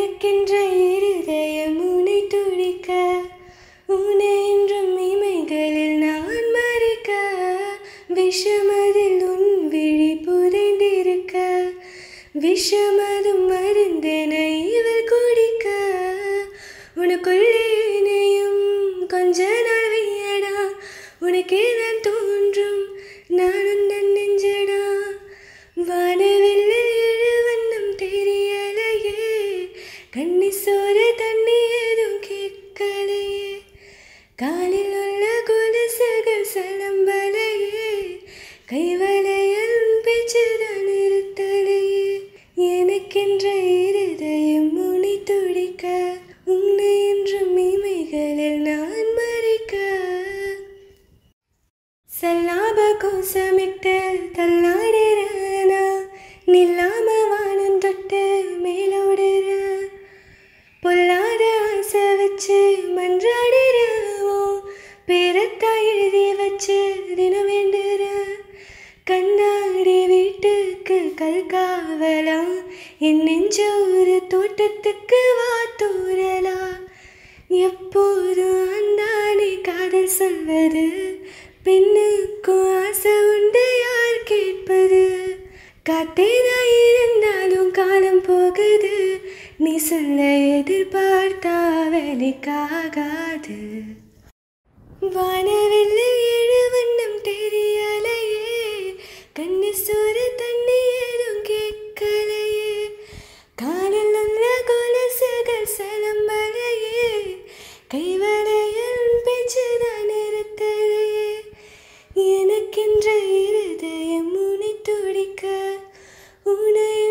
எனக்கென்ற இருதயம் உன்னை துடிக்க, உன்னை என்றும் இமைகளில் நான் மறிக்க, விஷமதில் உன் விழி புதைந்திருக்க, விஷமதும் மருந்தென இவள் குடிக்க, உனக்குள்ளே இணையும் கொஞ்ச நாள் வையடா, உனக்கே நான் தோன்றும் நான் உந்தன் நெஞ்சடா. வானவில் எழுவண்ணம் தெரியலையே, கண்ணி சோர தண்ணி ஏதும் கேட்கலையே, காலில் உள்ள கொலுசுகள் சலம்பலையே, கைவளையல் பேச்சுதான் நிறுத்தலையே. எனக்கென்ற இருதயம் உன்னை துடிக்க, உன்னை என்றும் இமைகளில் நான் மறிக்க. சல்லாப கோசமிட்டு தள்ளாடுறானா, நில்லாம வானம் தொட்டு மேலோடுற, பொல்லாத ஆசை வச்சு மன்றாடுறாவோ, பேரத்தா எழுதி வச்சு தினம் வேண்டுற, கண்ணாடி வீட்டுக்கு கல்காவலா, என் நெஞ்சோரு தோட்டத்துக்கு வாத்தூரலா, எப்போதும் அந்தானே காதல் சொல்வது, பெண்ணுக்கும் ஆசை உண்டு யார் கேட்பது, காத்தேதான் இருந்தாலும் காலம் போகுது, நீ சொல்ல எதிர்பார்த்தா வேலைக்காகாது. வானவில் எழுவண்ணம் தெரியலையே, கண்ணி சோர தண்ணி ஏதும் கேட்கலையே, காலில் உள்ள கொலுசுகள் சலம்பலையே, கைவளையல் பேச்சுதான் நிறுத்தலையே. எனக்கென்ற இருதயம் உன்னை துடிக்க, உன்னை